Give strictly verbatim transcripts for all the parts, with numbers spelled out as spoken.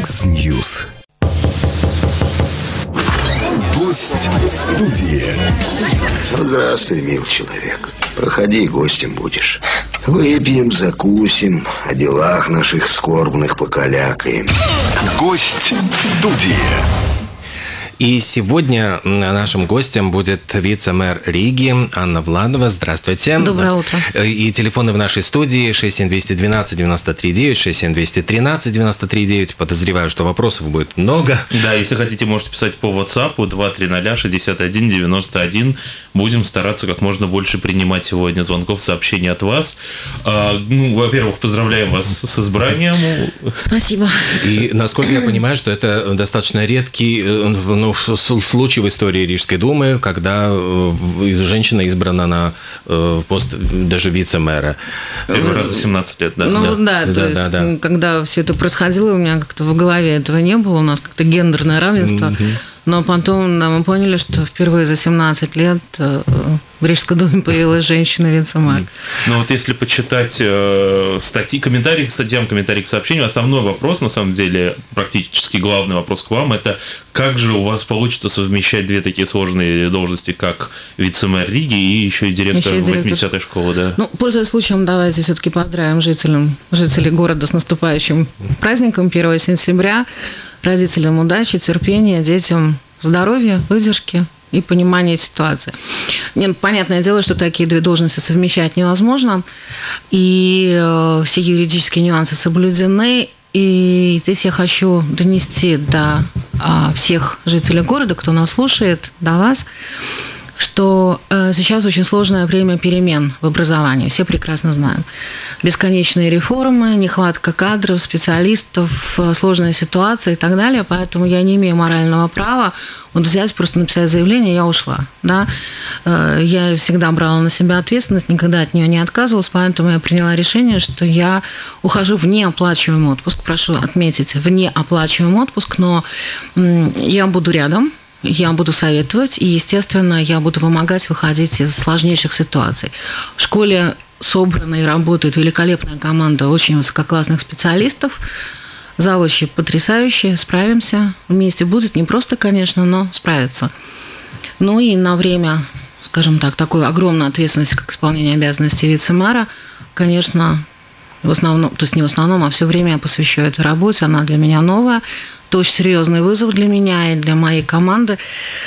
Яндекс.Ньюс. Гость в студии. Здравствуй, мил человек. Проходи, гостем будешь. Выпьем, закусим, о делах наших скорбных покалякаем. Гость в студии. И сегодня нашим гостем будет вице-мэр Риги Анна Владова. Здравствуйте. Доброе утро. И телефоны в нашей студии шесть семь два один два девяносто три девять, шесть семь два один три девяносто три девять. Подозреваю, что вопросов будет много. Да, если хотите, можете писать по WhatsApp два три ноль шестьдесят один девяносто один. Будем стараться как можно больше принимать сегодня звонков, сообщений от вас. А, ну, во-первых, поздравляем вас с избранием. Спасибо. И, насколько я понимаю, что это достаточно редкий ну, случай в истории Рижской думы, когда женщина избрана на пост даже вице-мэра. Первый раз за семнадцать лет, да? Ну да, да то да, есть, да, да. когда все это происходило, у меня как-то в голове этого не было, у нас как-то гендерное равенство. Mm-hmm. Но потом да, мы поняли, что впервые за семнадцать лет в Рижской думе появилась женщина-вице-мэр. Ну вот если почитать э, статьи, комментарии к статьям, комментарии к сообщению, основной вопрос, на самом деле, практически главный вопрос к вам, это как же у вас получится совмещать две такие сложные должности, как вице-мэр Риги и еще и директор еще и восьмидесятой школы, да? Ну, пользуясь случаем, давайте все-таки поздравим жителям, жителей города с наступающим праздником первого сентября. Родителям удачи, терпения, детям здоровья, выдержки и понимания ситуации. Нет, понятное дело, что такие две должности совмещать невозможно, и э, все юридические нюансы соблюдены. И здесь я хочу донести до э, всех жителей города, кто нас слушает, до вас, что э, сейчас очень сложное время перемен в образовании. Все прекрасно знаем. Бесконечные реформы, нехватка кадров, специалистов, сложная ситуация и так далее. Поэтому я не имею морального права вот взять, просто написать заявление, я ушла. Да? Э, я всегда брала на себя ответственность, никогда от нее не отказывалась, поэтому я приняла решение, что я ухожу в неоплачиваемый отпуск. Прошу отметить, в неоплачиваемый отпуск, но м, я буду рядом. Я буду советовать, и, естественно, я буду помогать выходить из сложнейших ситуаций. В школе собрана и работает великолепная команда очень высококлассных специалистов. Завучи потрясающие, справимся. Вместе будет непросто, конечно, но справятся. Ну и на время, скажем так, такой огромной ответственности, как исполнение обязанностей вице-мэра, конечно, в основном, то есть не в основном, а все время я посвящаю этой работе, она для меня новая. Это очень серьезный вызов для меня и для моей команды.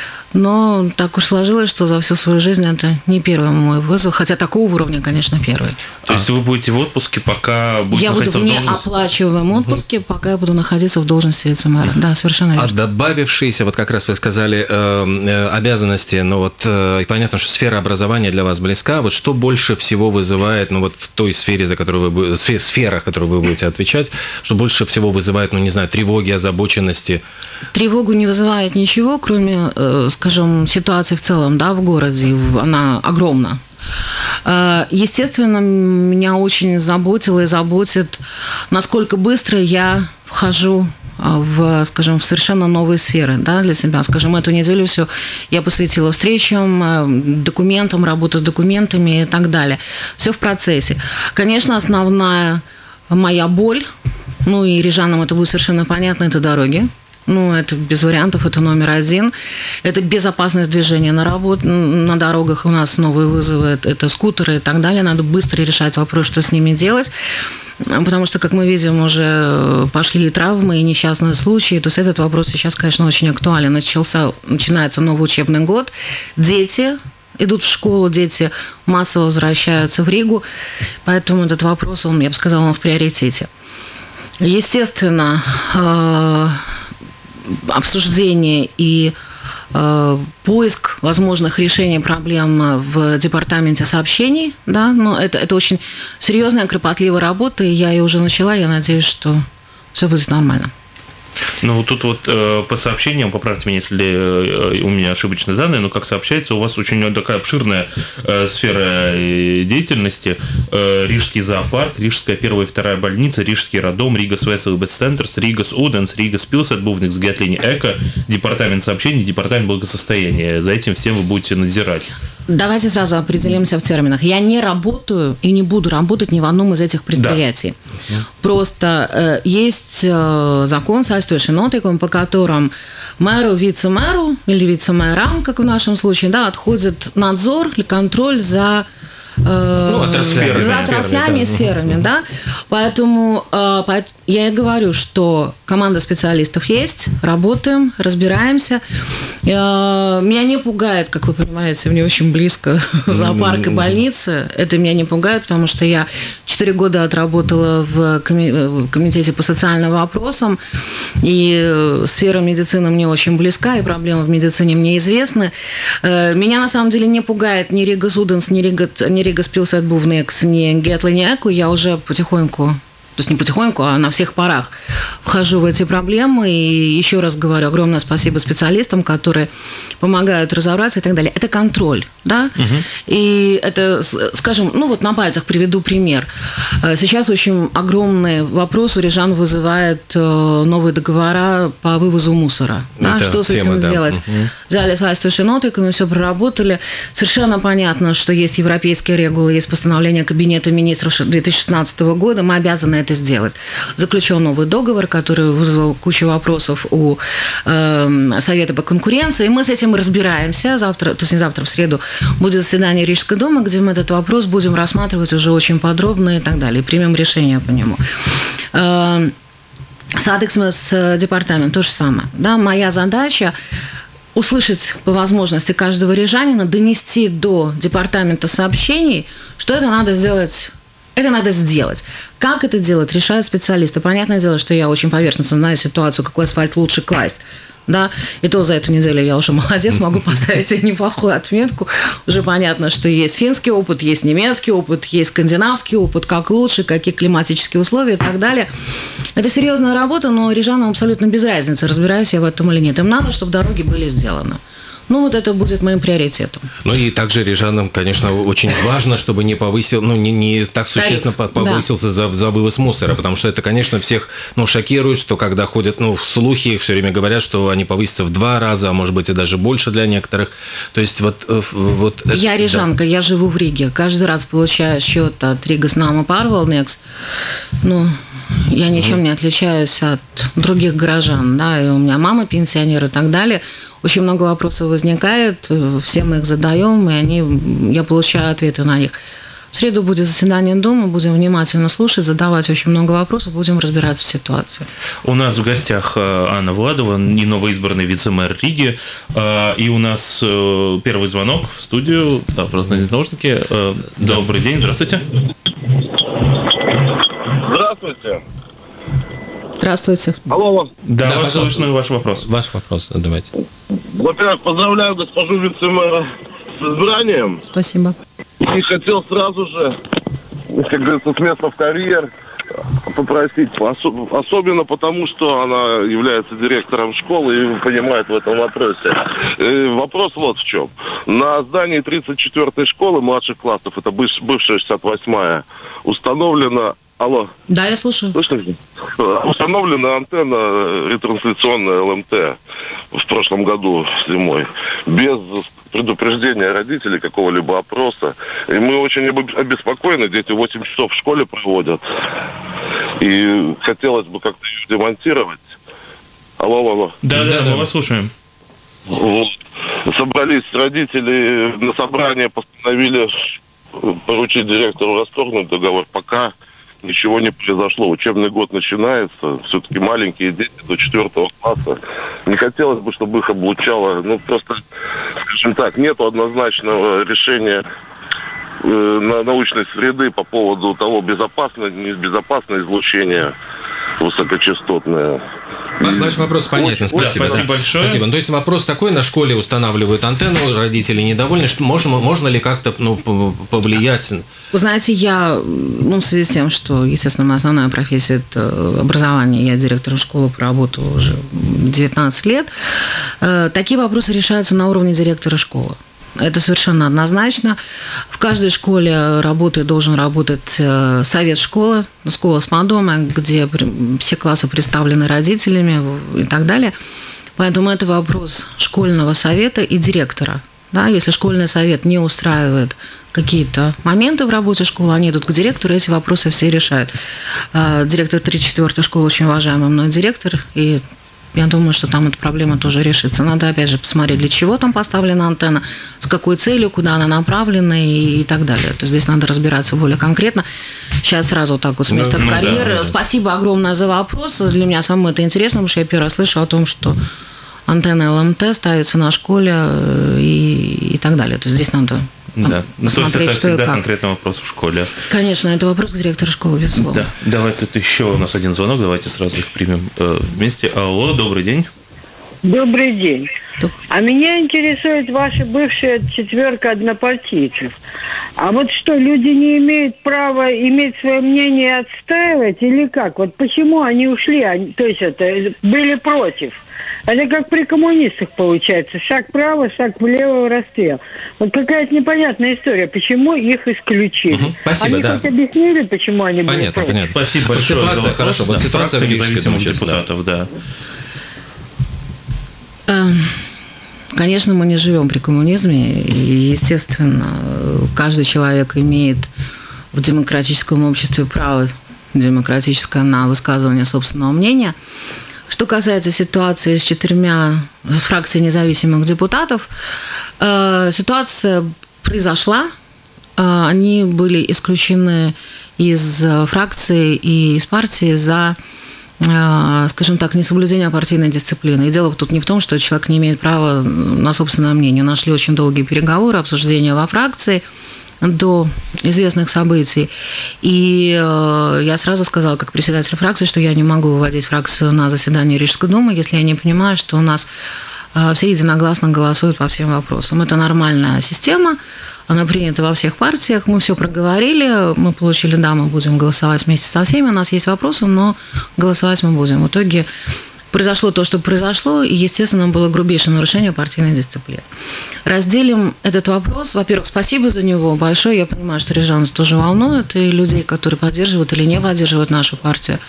Но так уж сложилось, что за всю свою жизнь это не первый мой вызов, хотя такого уровня, конечно, первый. То есть вы будете в отпуске, пока будете я находиться в должности? Я буду в неоплачиваемом отпуске, угу. пока я буду находиться в должности вице-мэра. Да, совершенно верно. А добавившиеся, вот как раз вы сказали, э, обязанности, ну вот, э, понятно, что сфера образования для вас близка. Вот что больше всего вызывает, ну вот в той сфере, за которую вы, в сферах, которую вы будете отвечать, что больше всего вызывает, ну не знаю, тревоги, озабоченности? Тревогу не вызывает ничего, кроме, э, скажем, ситуации в целом, да, в городе. Она огромна. Естественно, меня очень заботило и заботит, насколько быстро я вхожу в, скажем, в совершенно новые сферы, да, для себя. Скажем, эту неделю все я посвятила встречам, документам, работе с документами и так далее. Все в процессе. Конечно, основная моя боль, ну и рижанам это будет совершенно понятно, это дороги. Ну, это без вариантов, это номер один. Это безопасность движения на работе, на дорогах у нас новые вызовы, это скутеры и так далее. Надо быстро решать вопрос, что с ними делать. Потому что, как мы видим, уже пошли и травмы, и несчастные случаи. То есть этот вопрос сейчас, конечно, очень актуален. Начался, начинается новый учебный год. Дети идут в школу, дети массово возвращаются в Ригу. Поэтому этот вопрос, он, я бы сказала, он в приоритете. Естественно, обсуждение и э, поиск возможных решений проблем в департаменте сообщений, да, но это, это очень серьезная, кропотливая работа, и я ее уже начала, я надеюсь, что все будет нормально. Ну, тут вот э, по сообщениям, поправьте меня, если э, у меня ошибочные данные, но как сообщается, у вас очень такая обширная э, сфера деятельности. Э, Рижский зоопарк, Рижская первая и вторая больница, Рижский роддом, Ригас Веселбет Центрс, Ригас Уденс, Ригас Пилсет, Бувникс Гетлини Эко, департамент сообщений, департамент благосостояния. За этим всем вы будете надзирать. Давайте сразу определимся в терминах. Я не работаю и не буду работать ни в одном из этих предприятий. Да. Просто э, есть э, закон соответствующий нотиком, по которым мэру, вице-мэру или вице-мэрам, как в нашем случае, да, отходит надзор или контроль за Ну, отраслями, за отраслями и сферами, да. Поэтому э, я и говорю, что команда специалистов есть, работаем, разбираемся. Э, меня не пугает, как вы понимаете, мне очень близко зоопарк и больницы. Это меня не пугает, потому что я четыре года отработала в комитете по социальным вопросам, и сфера медицины мне очень близка, и проблемы в медицине мне известны. Э, меня на самом деле не пугает ни Рига Суденс, ни Рига, ни Рига Спилсетбувнекс, ни Гетлиняку. Я уже потихоньку, то есть не потихоньку, а на всех парах вхожу в эти проблемы. И еще раз говорю, огромное спасибо специалистам, которые помогают разобраться и так далее. Это контроль, да? Угу. И это, скажем, ну вот на пальцах приведу пример. Сейчас очень огромный вопрос у рижан вызывает новые договора по вывозу мусора. Да? Что с этим да. делать? Угу. Взяли соответствующие нотиками, все проработали. Совершенно понятно, что есть европейские регулы, есть постановление Кабинета министров две тысячи шестнадцатого года, мы обязаны это сделать. Заключен новый договор, который вызвал кучу вопросов у э, Совета по конкуренции, и мы с этим разбираемся. Завтра, то есть не завтра, в среду, будет заседание Рижской думы, где мы этот вопрос будем рассматривать уже очень подробно и так далее, и примем решение по нему. Э, Садексмес департамент то же самое. Да, моя задача услышать по возможности каждого рижанина, донести до департамента сообщений, что это надо сделать. Это надо сделать. Как это делать, решают специалисты. Понятное дело, что я очень поверхностно знаю ситуацию, какой асфальт лучше класть. Да? И то за эту неделю я уже молодец, могу поставить себе неплохую отметку. Уже понятно, что есть финский опыт, есть немецкий опыт, есть скандинавский опыт, как лучше, какие климатические условия и так далее. Это серьезная работа, но рижанам абсолютно без разницы, разбираюсь я в этом или нет. Им надо, чтобы дороги были сделаны. Ну, вот это будет моим приоритетом. Ну, и также рижанам, конечно, очень важно, чтобы не повысил, ну, не, не так существенно Тариф, повысился да. за, за вывоз мусора, потому что это, конечно, всех, ну, шокирует, что когда ходят, ну, слухи, все время говорят, что они повысятся в два раза, а может быть и даже больше для некоторых. То есть вот... вот я это, рижанка, да. я живу в Риге. Каждый раз получаю счет от Риgas Nama Pārvaldnieks. Ну... Я ничем не отличаюсь от других горожан, да, и у меня мама пенсионер и так далее. Очень много вопросов возникает, все мы их задаем, и они, я получаю ответы на них. В среду будет заседание Думы, будем внимательно слушать, задавать очень много вопросов, будем разбираться в ситуации. У нас в гостях Анна Владова, не новоизбранный вице-мэр Риги, и у нас первый звонок в студию. Да, просто надеть наушники. Добрый день, здравствуйте. Здравствуйте. Здравствуйте. Алло. Да, да вас слышно, ваш вопрос. Ваш вопрос, давайте. Во-первых, поздравляю госпожу вице-мэра с избранием. Спасибо. И хотел сразу же, как говорится, с места в карьер попросить, особенно потому, что она является директором школы и понимает в этом вопросе. И вопрос вот в чем. На здании тридцать четвёртой школы младших классов, это бывшая шестьдесят восьмая, установлена... Алло. Да, я слушаю. Слышно? Установлена антенна ретрансляционная эл эм тэ в прошлом году зимой. Без предупреждения родителей, какого-либо опроса. И мы очень обеспокоены. Дети восемь часов в школе проводят. И хотелось бы как-то ее демонтировать. Алло, алло. Да, да, да, мы вас слушаем. Вот. Собрались родители на собрание, постановили поручить директору расторгнуть договор. Пока ничего не произошло. Учебный год начинается. Все-таки маленькие дети до четвертого класса. Не хотелось бы, чтобы их облучало. Ну, просто, скажем так, нету однозначного решения э, на научной среды по поводу того, безопасно, небезопасное излучение высокочастотное. Ваш вопрос понятен, спасибо. Да, спасибо да. большое. Спасибо. Ну, то есть вопрос такой, на школе устанавливают антенну, родители недовольны, что можно, можно ли как-то ну, повлиять? Вы знаете, я, ну, в связи с тем, что, естественно, моя основная профессия – это образование, я директором школы проработала уже девятнадцать лет, такие вопросы решаются на уровне директора школы. Это совершенно однозначно. В каждой школе работает, должен работать совет школы, школа с мадома, где все классы представлены родителями и так далее. Поэтому это вопрос школьного совета и директора. Да, если школьный совет не устраивает какие-то моменты в работе школы, они идут к директору, эти вопросы все решают. Директор тридцать четвёртой школы очень уважаемый мной директор, и я думаю, что там эта проблема тоже решится. Надо, опять же, посмотреть, для чего там поставлена антенна, с какой целью, куда она направлена и, и так далее. То есть здесь надо разбираться более конкретно. Сейчас сразу так вот с места ну, в карьер. Ну, да, Спасибо огромное за вопрос. Для меня самое это интересно, потому что я первый раз слышу о том, что антенна эл эм тэ ставится на школе и, и так далее. То есть здесь надо да. посмотреть, ну, то есть это что всегда и как. Конкретный вопрос в школе. Конечно, это вопрос к директору школы, безусловно. Да. Давай тут еще у нас один звонок, давайте сразу их примем вместе. Алло, добрый день. Добрый день. А меня интересует ваша бывшая четверка однопартийцев. А вот что, люди не имеют права иметь свое мнение и отстаивать или как? Вот почему они ушли, они, то есть это, были против? Это как при коммунистах получается. Шаг вправо, шаг влево, расстрел. Вот какая-то непонятная история. Почему их исключили? Угу, спасибо, они да. хоть объяснили, почему они понятно, были против? Понятно. Спасибо вот большое. Ситуация, за хорошо, вот да, ситуация независимых депутатов, да. Конечно, мы не живем при коммунизме, и, естественно, каждый человек имеет в демократическом обществе право демократическое на высказывание собственного мнения. Что касается ситуации с четырьмя фракциями независимых депутатов, ситуация произошла, они были исключены из фракции и из партии за, скажем так, несоблюдение партийной дисциплины. И дело тут не в том, что человек не имеет права на собственное мнение. У нас шли очень долгие переговоры, обсуждения во фракции до известных событий. И я сразу сказала, как председатель фракции, что я не могу выводить фракцию на заседание Рижской думы, если я не понимаю, что у нас все единогласно голосуют по всем вопросам. Это нормальная система, она принята во всех партиях, мы все проговорили, мы получили, да, мы будем голосовать вместе со всеми, у нас есть вопросы, но голосовать мы будем. В итоге произошло то, что произошло, и, естественно, было грубейшее нарушение партийной дисциплины. Разделим этот вопрос. Во-первых, спасибо за него большое. Я понимаю, что рижанцев тоже волнует, и людей, которые поддерживают или не поддерживают нашу партию.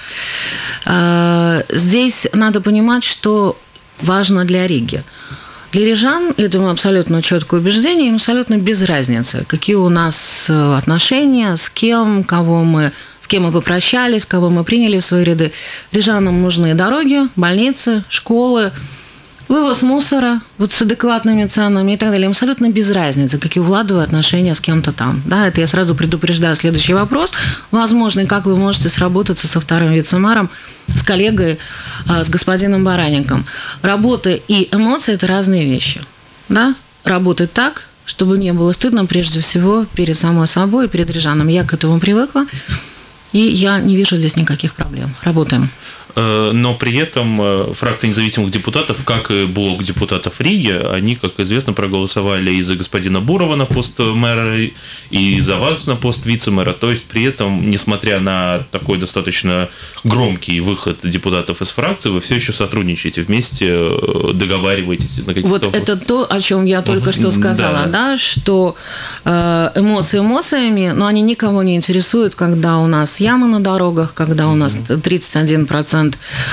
Здесь надо понимать, что важно для Риги. Для рижан, я думаю, абсолютно четкое убеждение, им абсолютно без разницы, какие у нас отношения, с кем, кого мы, с кем мы попрощались, кого мы приняли в свои ряды. Рижанам нужны дороги, больницы, школы, вывоз мусора вот с адекватными ценами и так далее. Им абсолютно без разницы, какие у Владовы отношения с кем-то там. Да, это я сразу предупреждаю следующий вопрос. Возможно, как вы можете сработаться со вторым вице-мэром, с коллегой, с господином Баранником. Работа и эмоции – это разные вещи. Да? Работать так, чтобы не было стыдно, прежде всего, перед самой собой и перед рижаном. Я к этому привыкла, и я не вижу здесь никаких проблем. Работаем. Но при этом фракция независимых депутатов, как и блок депутатов Риги, они, как известно, проголосовали и за господина Бурова на пост мэра, и за вас на пост вице-мэра. То есть при этом, несмотря на такой достаточно громкий выход депутатов из фракции, вы все еще сотрудничаете вместе, договариваетесь на каких-то... Вот это то, о чем я только что сказала, да, да что эмоции эмоциями, но они никого не интересуют, когда у нас ямы на дорогах, когда у нас тридцать один процент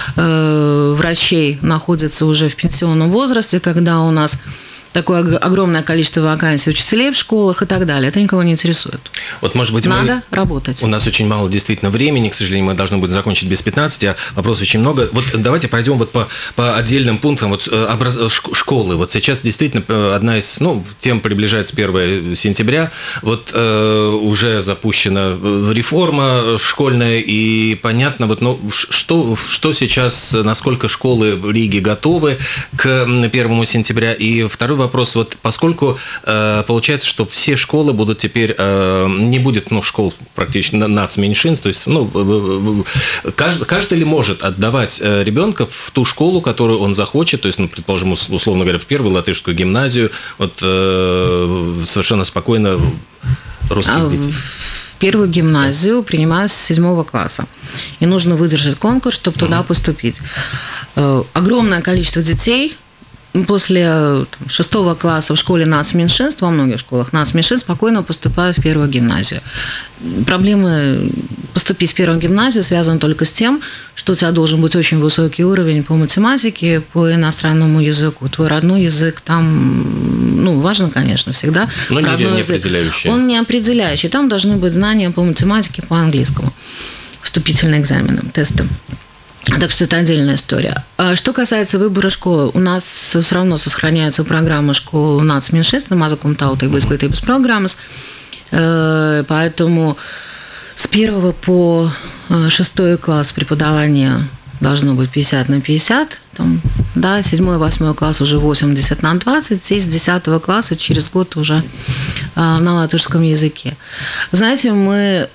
врачей находятся уже в пенсионном возрасте, когда у нас такое огромное количество вакансий учителей в школах и так далее. Это никого не интересует. Вот, может быть, надо мы... работать. У нас очень мало действительно времени, к сожалению, мы должны будем закончить без пятнадцати, а вопросов очень много. Вот давайте пройдем вот по, по отдельным пунктам. Вот образ... школы. Вот сейчас действительно одна из, ну, тем приближается первое сентября. Вот э, уже запущена реформа школьная, и понятно, вот, ну, что, что сейчас, насколько школы в Риге готовы к первому сентября. И второй вопрос, вот поскольку э, получается, что все школы будут теперь, э, не будет, ну, школ практически нацменьшинств, то есть, ну, каждый, каждый ли может отдавать ребенка в ту школу, которую он захочет, то есть, ну, предположим, условно говоря, в первую латышскую гимназию, вот э, совершенно спокойно русских детей? В первую гимназию принимают с седьмого класса. И нужно выдержать конкурс, чтобы туда поступить. Огромное количество детей после там, шестого класса в школе нацменьшинств, во многих школах нацменьшинств, спокойно поступают в первую гимназию. Проблемы поступить в первую гимназию связаны только с тем, что у тебя должен быть очень высокий уровень по математике, по иностранному языку. Твой родной язык там, ну, важно, конечно, всегда. Но не, не язык, определяющий. Он не определяющий. Там должны быть знания по математике, по английскому. Вступительные экзамены, тесты. Так что это отдельная история. А что касается выбора школы, у нас все равно сохраняется программа школ нацменьшинств, мазакум таутай изглытības программас, поэтому с первого по шестой класс преподавания должно быть пятьдесят на пятьдесят, там, да, седьмой, восьмой класс уже восемьдесят на двадцать, и с десятого класса через год уже на латышском языке. Знаете, мы,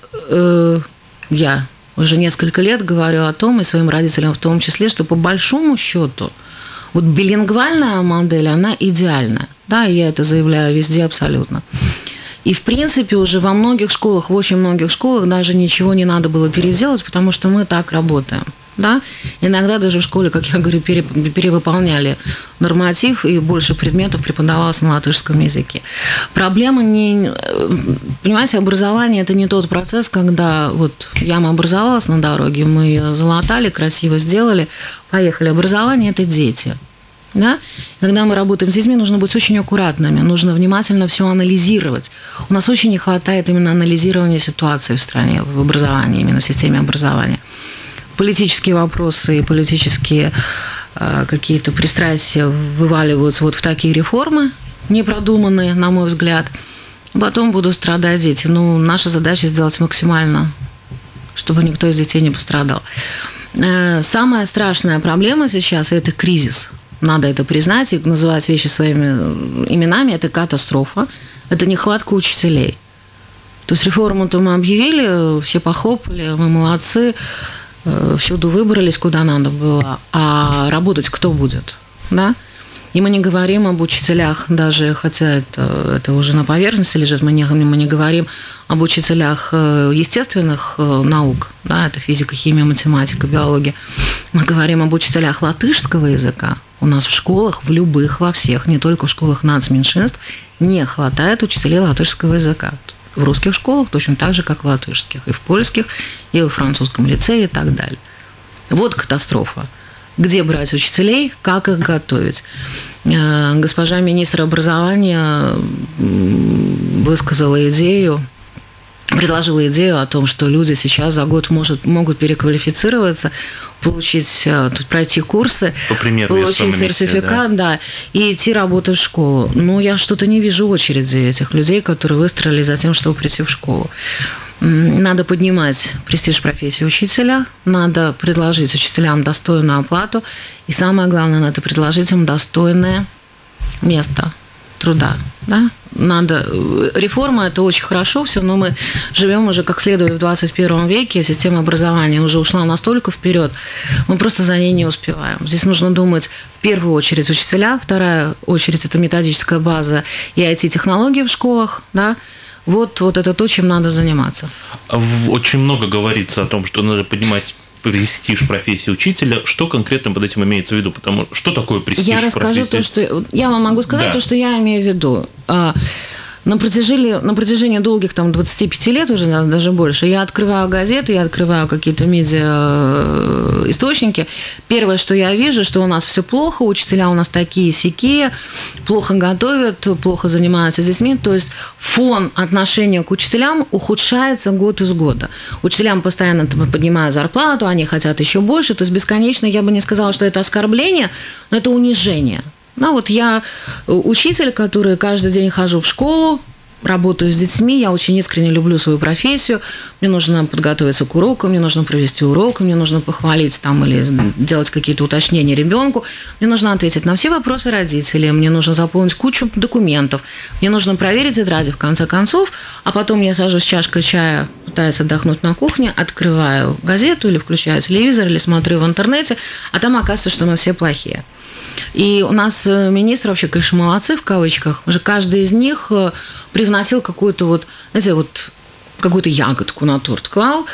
я... уже несколько лет говорю о том, и своим родителям в том числе, что по большому счету вот билингвальная модель, она идеальная. Да, и я это заявляю везде абсолютно. И, в принципе, уже во многих школах, в очень многих школах даже ничего не надо было переделать, потому что мы так работаем. Да? Иногда даже в школе, как я говорю, перевыполняли норматив, и больше предметов преподавалось на латышском языке. Проблема не... Понимаете, образование – это не тот процесс, когда вот яма образовалась на дороге, мы ее залатали, красиво сделали, поехали. Образование – это дети. Да? Когда мы работаем с детьми, нужно быть очень аккуратными, нужно внимательно все анализировать. У нас очень не хватает именно анализирования ситуации в стране, в образовании, именно в системе образования. Политические вопросы и политические э, какие-то пристрастия вываливаются вот в такие реформы, непродуманные, на мой взгляд. Потом будут страдать дети. Ну, наша задача сделать максимально, чтобы никто из детей не пострадал. Э, самая страшная проблема сейчас – это кризис. Надо это признать и называть вещи своими именами. Это катастрофа, это нехватка учителей. То есть реформу-то мы объявили, все похлопали, мы молодцы. Всюду выбрались, куда надо было, а работать кто будет, да? И мы не говорим об учителях, даже, хотя это, это уже на поверхности лежит, мы не, мы не говорим об учителях естественных наук, да, это физика, химия, математика, биология. Мы говорим об учителях латышского языка. У нас в школах, в любых, во всех, не только в школах нацменьшинств, не хватает учителей латышского языка. В русских школах точно так же, как в латышских, и в польских, и в французском лицее и так далее. Вот катастрофа. Где брать учителей, как их готовить? Госпожа министр образования высказала идею, предложила идею о том, что люди сейчас за год может, могут переквалифицироваться, получить, пройти курсы, по примеру, получить сертификат, месте, да. да, и идти работать в школу. Но я что-то не вижу очереди этих людей, которые выстроили за тем, чтобы прийти в школу. Надо поднимать престиж профессии учителя, надо предложить учителям достойную оплату, и самое главное, надо предложить им достойное место труда. Да? Надо... Реформа – это очень хорошо все, но мы живем уже как следует в двадцать первом веке, система образования уже ушла настолько вперед, мы просто за ней не успеваем. Здесь нужно думать в первую очередь учителя, вторая очередь – это методическая база и ай ти-технологии в школах, да? Вот, вот это то, чем надо заниматься. Очень много говорится о том, что надо поднимать престиж профессии учителя. Что конкретно под этим имеется в виду? Потому что такое престиж я расскажу профессии? То, что я вам могу сказать, да. то, что я имею в виду. На протяжении, на протяжении долгих там, двадцати пяти лет, уже даже больше, я открываю газеты, я открываю какие-то медиа-источники. Первое, что я вижу, что у нас все плохо, учителя у нас такие-сякие, плохо готовят, плохо занимаются с детьми. То есть фон отношения к учителям ухудшается год из года. Учителям постоянно поднимают зарплату, они хотят еще больше. То есть бесконечно, я бы не сказала, что это оскорбление, но это унижение. Ну, вот я учитель, который каждый день хожу в школу, работаю с детьми, я очень искренне люблю свою профессию, мне нужно подготовиться к уроку, мне нужно провести урок, мне нужно похвалить там или делать какие-то уточнения ребенку, мне нужно ответить на все вопросы родителей, мне нужно заполнить кучу документов, мне нужно проверить тетради в конце концов, а потом я сажусь с чашкой чая, пытаюсь отдохнуть на кухне, открываю газету или включаю телевизор, или смотрю в интернете, а там оказывается, что мы все плохие. И у нас министры вообще, конечно, молодцы в кавычках. Уже каждый из них привносил какую-то вот, знаете, вот какую-то ягодку на торт клал.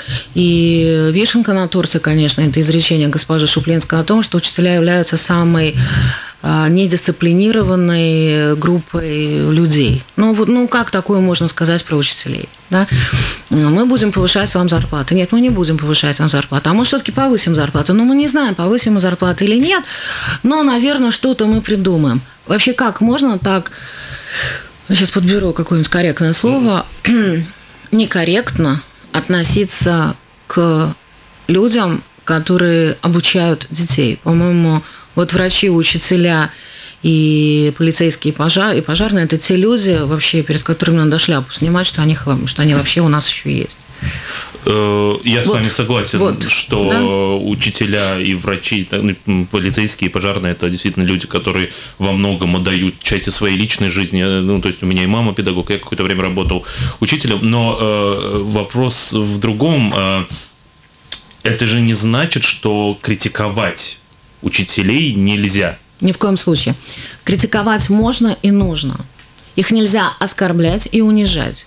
И вишенка на торте, конечно, это изречение госпожи Шуплинской о том, что учителя являются самой недисциплинированной группой людей. Ну, вот, ну, как такое можно сказать про учителей? Да? Мы будем повышать вам зарплаты. Нет, мы не будем повышать вам зарплату. А мы все-таки повысим зарплату. Но мы не знаем, повысим мы зарплату или нет. Но, наверное, что-то мы придумаем. Вообще, как можно так... Сейчас подберу какое-нибудь корректное слово. Некорректно относиться к людям, которые обучают детей. По-моему, вот врачи, учителя и полицейские, и, пожар, и пожарные – это те люди, вообще, перед которыми надо шляпу снимать, что они, что они вообще у нас еще есть. Я вот, с вами согласен, вот, что да? учителя и врачи, полицейские и пожарные – это действительно люди, которые во многом отдают части своей личной жизни. Ну, то есть у меня и мама педагог, я какое-то время работал учителем. Но э, вопрос в другом. Это же не значит, что критиковать учителей нельзя. Ни в коем случае. Критиковать можно и нужно. Их нельзя оскорблять и унижать.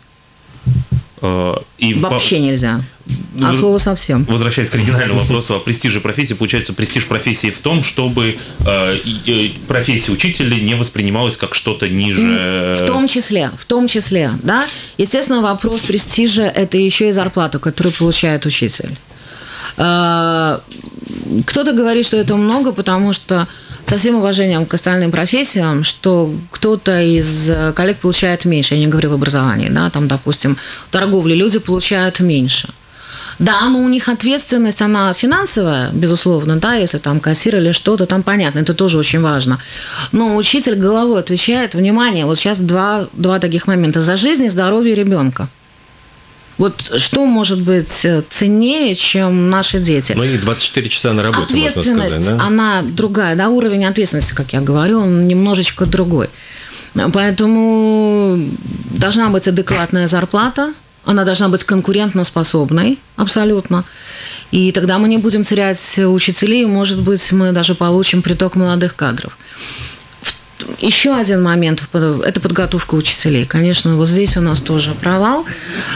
И вообще по... нельзя. От слова совсем. Возвращаясь к оригинальному вопросу о престиже профессии, получается, престиж профессии в том, чтобы э, профессия учителя не воспринималась как что-то ниже. В том числе, в том числе, да. Естественно, вопрос престижа – это еще и зарплата, которую получает учитель. Кто-то говорит, что это много, потому что со всем уважением к остальным профессиям, что кто-то из коллег получает меньше, я не говорю в образовании, да, там, допустим, в торговле люди получают меньше. Да, но у них ответственность, она финансовая, безусловно, да, если там кассир или что-то, там понятно, это тоже очень важно. Но учитель головой отвечает, внимание, вот сейчас два, два таких момента, за жизнь и здоровье ребенка. Вот что может быть ценнее, чем наши дети? Ну, и двадцать четыре часа на работе, ответственность, можно сказать, да? Она другая, да, уровень ответственности, как я говорю, он немножечко другой. Поэтому должна быть адекватная зарплата, она должна быть конкурентоспособной, абсолютно. И тогда мы не будем терять учителей, может быть, мы даже получим приток молодых кадров. Еще один момент – это подготовка учителей. Конечно, вот здесь у нас тоже провал.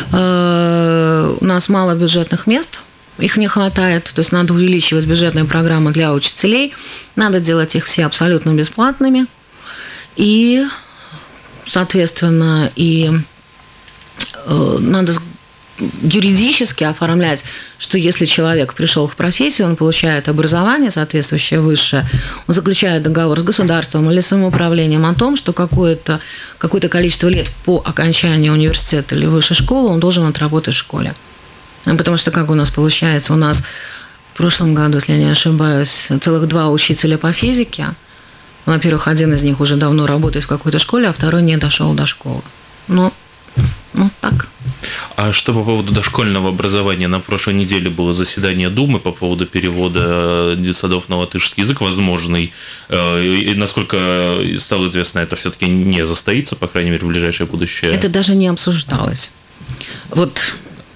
У нас мало бюджетных мест, их не хватает. То есть надо увеличивать бюджетные программы для учителей, надо делать их все абсолютно бесплатными. И, соответственно, и надо юридически оформлять, что если человек пришел в профессию, он получает образование соответствующее высшее, он заключает договор с государством или самоуправлением о том, что какое-то, какое-то количество лет по окончании университета или высшей школы он должен отработать в школе. Потому что как у нас получается? У нас в прошлом году, если я не ошибаюсь, целых два учителя по физике. Во-первых, один из них уже давно работает в какой-то школе, а второй не дошел до школы. Но ну, так. А что по поводу дошкольного образования? На прошлой неделе было заседание Думы по поводу перевода детсадов на латышский язык возможный. И, насколько стало известно, это все-таки не состоится, по крайней мере, в ближайшее будущее. Это даже не обсуждалось. Вот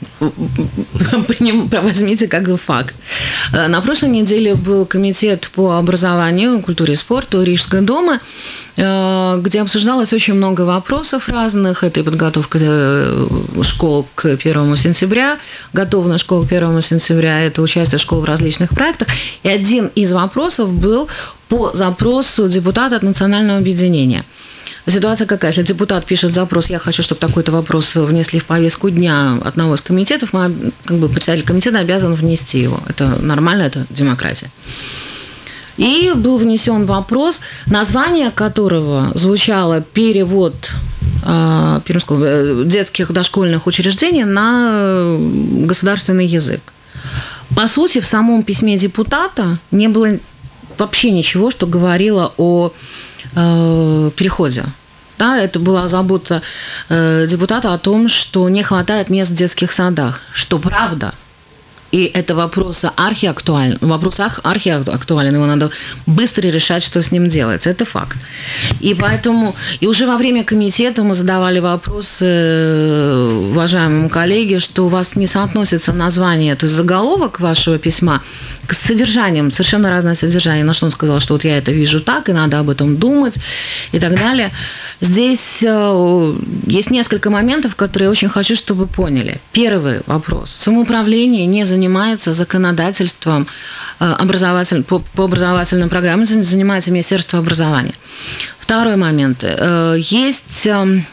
возьмите как факт. На прошлой неделе был комитет по образованию, культуре и спорту Рижской думы, где обсуждалось очень много вопросов разных. Это и подготовка школ к первому сентября, готовность школ к первому сентября, это участие школ в различных проектах. И один из вопросов был по запросу депутата от Национального объединения. Ситуация какая? Если депутат пишет запрос, я хочу, чтобы такой-то вопрос внесли в повестку дня одного из комитетов, мы, как бы, председатель комитета обязан внести его. Это нормально, это демократия. И был внесен вопрос, название которого звучало перевод э, пермского, детских дошкольных учреждений на государственный язык. По сути, в самом письме депутата не было вообще ничего, что говорило о э, переходе. Да, это была забота э, депутата о том, что не хватает мест в детских садах, что правда. И это вопрос архиактуален. Вопрос архиактуален, его надо быстро решать, что с ним делать. Это факт. И поэтому, и уже во время комитета мы задавали вопрос уважаемому коллеге, что у вас не соотносится название, то есть заголовок вашего письма с содержанием, совершенно разное содержание. На что он сказал, что вот я это вижу так, и надо об этом думать, и так далее. Здесь есть несколько моментов, которые я очень хочу, чтобы вы поняли. Первый вопрос. Самоуправление не занимается занимается законодательством образователь... по, по образовательным программам, занимается Министерство образования. Второй момент. Есть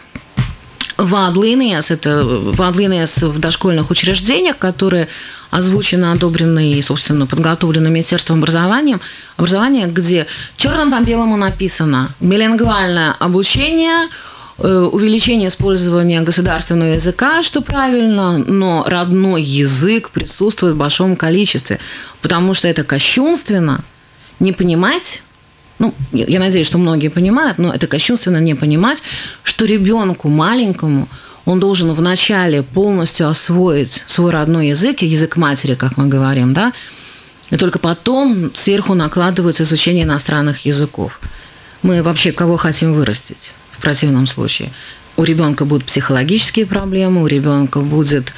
ВАД-линейс, это ВАД-линейс в дошкольных учреждениях, которые озвучены, одобрены и, собственно, подготовлены Министерством образования, образования, где черным по белому написано билингвальное обучение, увеличение использования государственного языка, что правильно, но родной язык присутствует в большом количестве, потому что это кощунственно не понимать. Ну, я надеюсь, что многие понимают, но это кощунственно не понимать, что ребенку маленькому он должен вначале полностью освоить свой родной язык, язык матери, как мы говорим, да, и только потом сверху накладывается изучение иностранных языков. Мы вообще кого хотим вырастить в противном случае? У ребенка будут психологические проблемы, у ребенка будет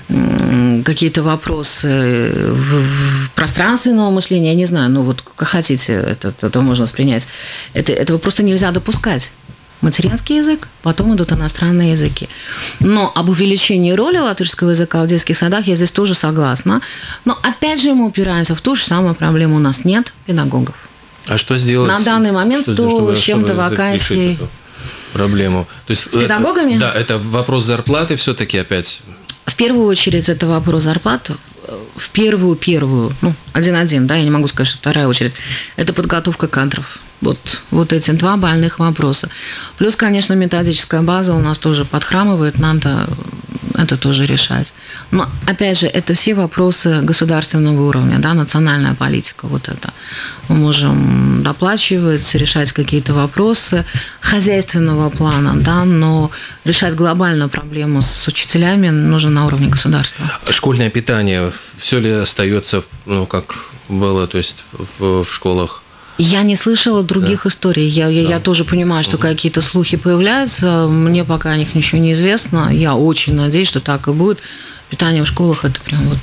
какие-то вопросы пространственного мышления, я не знаю, ну вот как хотите, это, это можно воспринять. Это, этого просто нельзя допускать. Материнский язык, потом идут иностранные языки. Но об увеличении роли латышского языка в детских садах я здесь тоже согласна. Но опять же мы упираемся в ту же самую проблему. У нас нет педагогов. А что сделать? На данный момент сто с чем-то вакансий. Проблему. То есть, с педагогами? Это, да, это вопрос зарплаты все-таки опять. В первую очередь это вопрос зарплаты. В первую, первую, ну, один-один, да, я не могу сказать, что вторая очередь, это подготовка кадров. Вот, вот эти два больных вопроса. Плюс, конечно, методическая база у нас тоже подхрамывает, надо это тоже решать. Но, опять же, это все вопросы государственного уровня, да, национальная политика, вот это. Мы можем доплачивать, решать какие-то вопросы хозяйственного плана, да, но решать глобальную проблему с учителями нужно на уровне государства. Школьное питание, все ли остается, ну, как было, то есть в, в школах? Я не слышала других да. историй. Я, я, да. я тоже понимаю, что угу. какие-то слухи появляются. Мне пока о них ничего не известно. Я очень надеюсь, что так и будет. Питание в школах – это прям вот...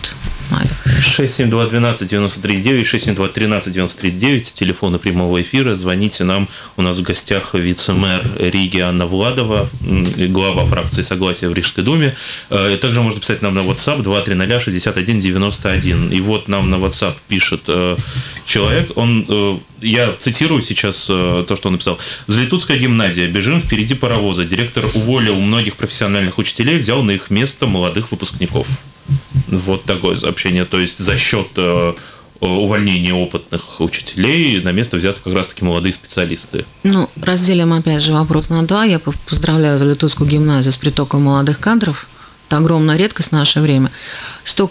шесть семь два двенадцать девяносто три девять, шесть семь два тринадцать девяносто три девять, телефоны прямого эфира. Звоните нам. У нас в гостях вице-мэр Риги Анна Владова, глава фракции «Согласие» в Рижской думе. Также можно писать нам на WhatsApp два три ноль шестьдесят один девяносто один. И вот нам на WhatsApp пишет человек, он... Я цитирую сейчас то, что он написал. «Залитутская гимназия. Бежим впереди паровоза. Директор уволил многих профессиональных учителей, взял на их место молодых выпускников». Вот такое сообщение. То есть за счет увольнения опытных учителей на место взяты как раз-таки молодые специалисты. Ну, разделим опять же вопрос на два. Я поздравляю Залитутскую гимназию с притоком молодых кадров. Это огромная редкость в наше время. Что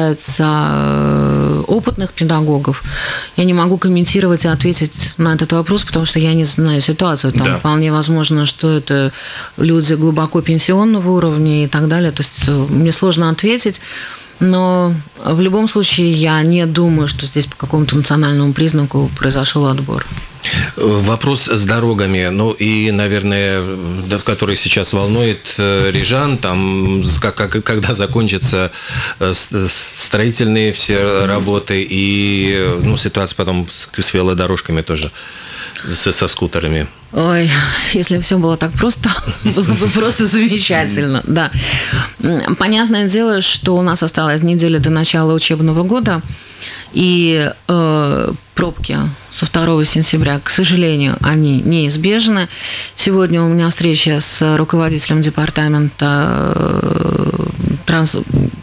касается опытных педагогов, я не могу комментировать и ответить на этот вопрос, потому что я не знаю ситуацию. Там да. вполне возможно, что это люди глубоко пенсионного уровня и так далее. То есть мне сложно ответить. Но в любом случае я не думаю, что здесь по какому-то национальному признаку произошел отбор. Вопрос с дорогами, ну и, наверное, который сейчас волнует рижан, там, как, как, когда закончатся строительные все работы и ну, ситуация потом с, с велодорожками тоже, со, со скутерами. Ой, если все было так просто, было бы просто замечательно, да. Понятное дело, что у нас осталась неделя до начала учебного года, и э, пробки со второго сентября, к сожалению, они неизбежны. Сегодня у меня встреча с руководителем департамента э, транс...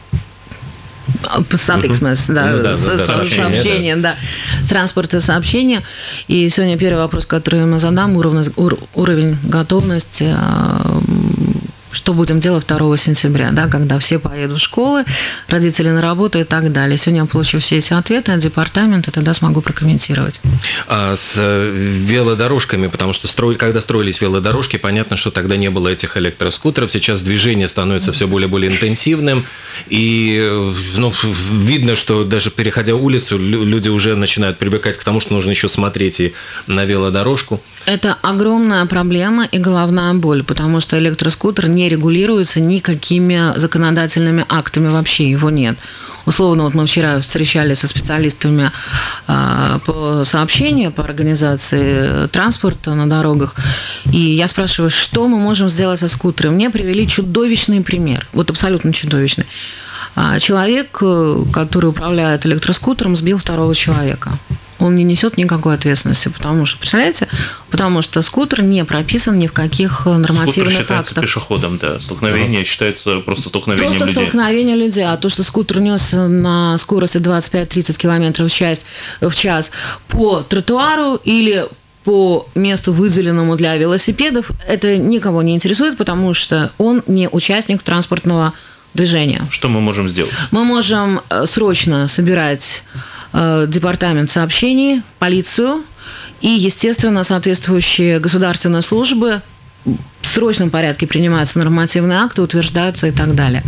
Сатексмес, да, ну, да, да, да, сообщение, да. да, с транспорта сообщения. И сегодня первый вопрос, который мы задам, уровень, уровень готовности, что будем делать второго сентября, да, когда все поедут в школы, родители на работу и так далее. Сегодня я получу все эти ответы от департамента, тогда смогу прокомментировать. А с велодорожками, потому что строили, когда строились велодорожки, понятно, что тогда не было этих электроскутеров, сейчас движение становится все более и более интенсивным, и ну, видно, что даже переходя улицу, люди уже начинают привыкать к тому, что нужно еще смотреть и на велодорожку. Это огромная проблема и головная боль, потому что электроскутер не регулируется никакими законодательными актами, вообще его нет. Условно, вот мы вчера встречались со специалистами по сообщению, по организации транспорта на дорогах, и я спрашиваю, что мы можем сделать со скутером. Мне привели чудовищный пример, вот абсолютно чудовищный. А человек, который управляет электроскутером, сбил второго человека. Он не несет никакой ответственности, потому что, представляете, потому что скутер не прописан ни в каких нормативных актах. Скутер считается актах. Пешеходом, да. Столкновение uh-huh. считается просто столкновением просто людей. Просто столкновение людей. А то, что скутер нес на скорости двадцать пять - тридцать километров в час, в час по тротуару или по месту, выделенному для велосипедов, это никого не интересует, потому что он не участник транспортного движения. Что мы можем сделать? Мы можем срочно собирать департамент сообщений, полицию и, естественно, соответствующие государственные службы в срочном порядке принимаются нормативные акты, утверждаются и так далее.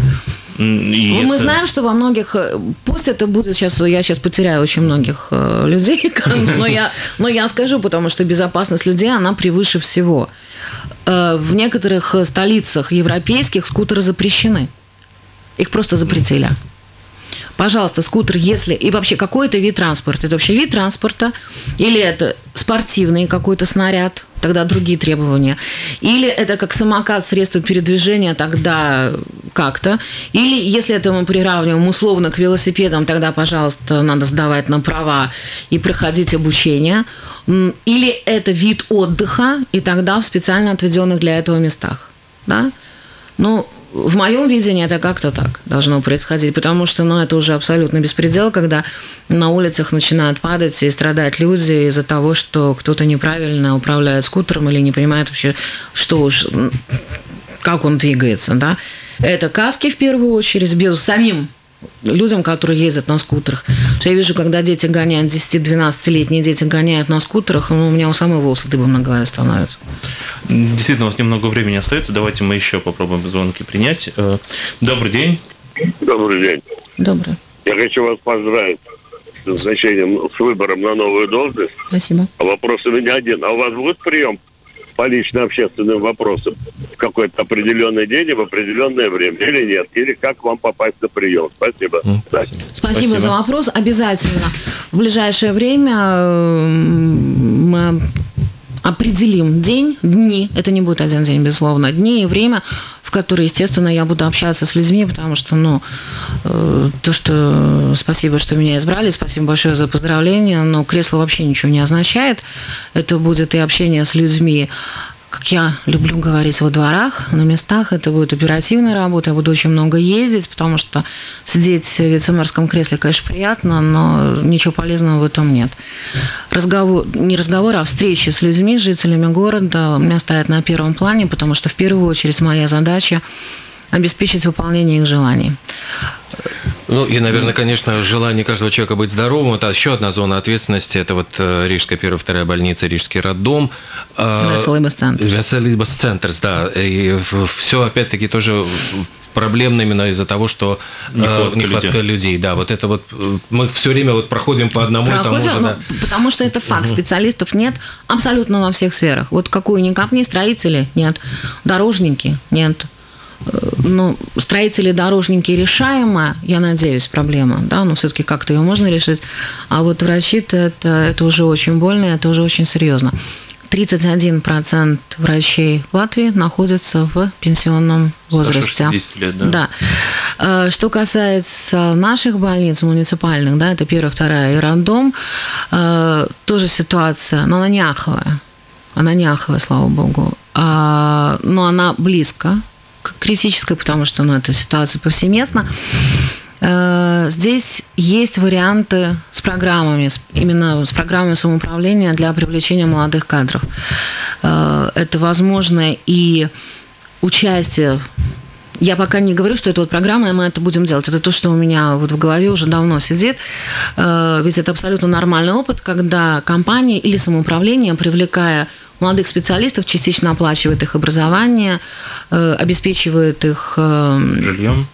И мы это... знаем, что во многих... Пусть это будет сейчас... Я сейчас потеряю очень многих людей, но я, но я скажу, потому что безопасность людей, она превыше всего. В некоторых столицах европейских скутеры запрещены. Их просто запретили. Пожалуйста, скутер, если... И вообще, какой это вид транспорта? Это вообще вид транспорта? Или это спортивный какой-то снаряд? Тогда другие требования. Или это как самокат, средство передвижения? Тогда как-то. Или если это мы приравниваем условно к велосипедам, тогда, пожалуйста, надо сдавать на права и проходить обучение. Или это вид отдыха, и тогда в специально отведенных для этого местах. Да? Ну... В моем видении это как-то так должно происходить, потому что ну, это уже абсолютно беспредел, когда на улицах начинают падать и страдать люди из-за того, что кто-то неправильно управляет скутером или не понимает вообще, что уж, как он двигается. Да? Это каски в первую очередь, без самим людям, которые ездят на скутерах. Я вижу, когда дети гоняют, десяти-двенадцатилетние дети гоняют на скутерах, ну, у меня у самой волосы дыбом на голове становятся. Действительно, у нас немного времени остается. Давайте мы еще попробуем звонки принять. Добрый день. Добрый день. Добрый. Я хочу вас поздравить с назначением, с выбором на новую должность. Спасибо. Вопрос у меня один. А у вас будет прием по лично-общественным вопросам в какой-то определенный день и в определенное время или нет? Или как вам попасть на прием? Спасибо. Mm, спасибо. Спасибо. Спасибо за вопрос. Обязательно в ближайшее время мы определим день, дни, это не будет один день, безусловно, дни и время, в которые, естественно, я буду общаться с людьми, потому что, ну, то, что спасибо, что меня избрали, спасибо большое за поздравления, но кресло вообще ничего не означает. Это будет и общение с людьми, как я люблю говорить, во дворах, на местах. Это будет оперативная работа. Я буду очень много ездить, потому что сидеть в вице-мэрском кресле, конечно, приятно, но ничего полезного в этом нет. Разговор, не разговор, а встречи с людьми, жителями города у меня стоят на первом плане, потому что в первую очередь моя задача обеспечить выполнение их желаний. Ну и, наверное, конечно, желание каждого человека быть здоровым. Это еще одна зона ответственности. Это вот Рижская первая, вторая больница, Рижский роддом. Веселибас-центр. Веселибас-центр, да. И все, опять-таки, тоже проблемно именно из-за того, что нехватка, нехватка людей. людей. Да, вот это вот мы все время вот проходим по одному проходим, и тому же. Да. Ну, потому что это факт. Угу. Специалистов нет абсолютно во всех сферах. Вот какую ни копни, строители нет, дорожники нет. Ну, строители, дорожники решаемая, я надеюсь, проблема, да, но все-таки как-то ее можно решить. А вот врачи-то это, это уже очень больно, это уже очень серьезно. тридцать один процент врачей в Латвии находятся в пенсионном возрасте. шестьдесят лет, да. Да. Что касается наших больниц муниципальных, да, это первая, вторая и роддом, тоже ситуация, но она не аховая. Она не аховая, слава богу. Но она близко критической, потому что ну, эта ситуация повсеместна. Здесь есть варианты с программами, именно с программами самоуправления для привлечения молодых кадров. Это возможно и участие. Я пока не говорю, что это вот программа, и мы это будем делать. Это то, что у меня вот в голове уже давно сидит. Ведь это абсолютно нормальный опыт, когда компания или самоуправление, привлекая молодых специалистов, частично оплачивает их образование, обеспечивает их жильем.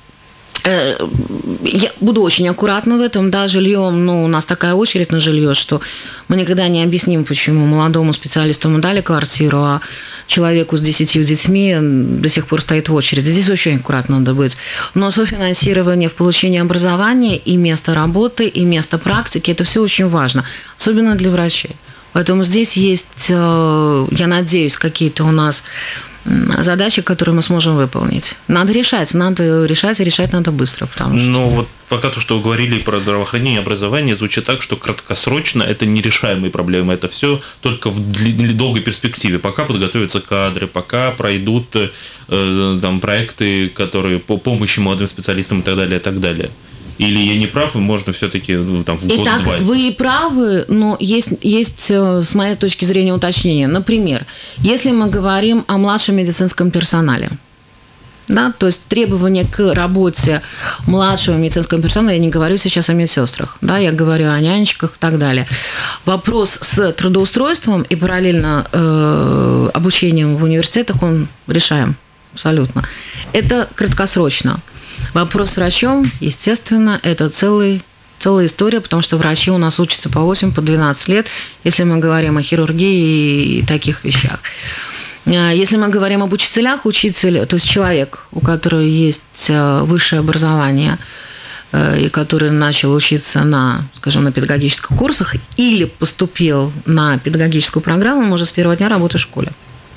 Я буду очень аккуратна в этом, да, жильем, ну, у нас такая очередь на жилье, что мы никогда не объясним, почему молодому специалисту мы дали квартиру, а человеку с десятью детьми до сих пор стоит в очереди. Здесь очень аккуратно надо быть. Но софинансирование в получении образования и место работы, и место практики, это все очень важно, особенно для врачей. Поэтому здесь есть, я надеюсь, какие-то у нас задачи, которые мы сможем выполнить. Надо решать, надо решать, и решать надо быстро. Потому что... Ну, вот пока то, что вы говорили про здравоохранение и образование, звучит так, что краткосрочно это нерешаемые проблемы. Это все только в долгой перспективе. Пока подготовятся кадры, пока пройдут э, там, проекты, которые по помощи молодым специалистам и так далее, и так далее. Или я не прав, и можно все-таки там, в год-два? Итак, вы и правы, но есть, есть, с моей точки зрения, уточнение. Например, если мы говорим о младшем медицинском персонале, да, то есть требования к работе младшего медицинского персонала, я не говорю сейчас о медсестрах, да, я говорю о нянечках и так далее. Вопрос с трудоустройством и параллельно э, обучением в университетах он решаем абсолютно. Это краткосрочно. Вопрос с врачом, естественно, это целый, целая история, потому что врачи у нас учатся по восемь, по двенадцать лет, если мы говорим о хирургии и таких вещах. Если мы говорим об учителях, учитель, то есть человек, у которого есть высшее образование и который начал учиться на, скажем, на педагогических курсах или поступил на педагогическую программу, может с первого дня работать в школе.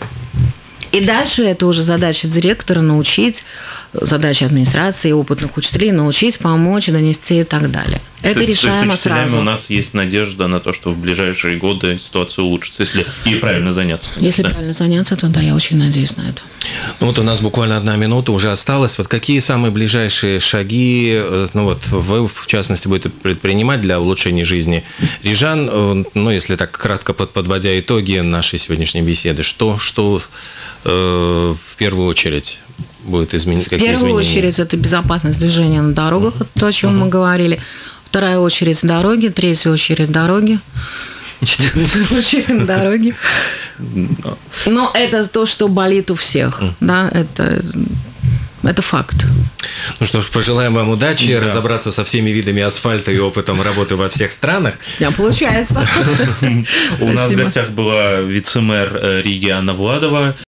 И дальше это уже задача директора научить, задача администрации, опытных учителей научить, помочь, донести и так далее. Это то, решаемо то сразу. У нас есть надежда на то, что в ближайшие годы ситуация улучшится, если и правильно заняться. Если да. правильно заняться, то да, я очень надеюсь на это. Ну вот у нас буквально одна минута уже осталась. Вот какие самые ближайшие шаги, ну вот вы в частности будете предпринимать для улучшения жизни рижан, ну если так кратко подводя итоги нашей сегодняшней беседы, что, что э, в первую очередь будет изменить? В первую изменения? очередь это безопасность движения на дорогах, это то, о чем uh-huh. мы говорили. Вторая очередь дороги, третья очередь дороги. Четвертая очередь дороги. Но это то, что болит у всех. Да, это, это факт. Ну что ж, пожелаем вам удачи, да. разобраться со всеми видами асфальта и опытом работы во всех странах. Да, получается. У нас в гостях была вице-мэр Риги Анна Владова.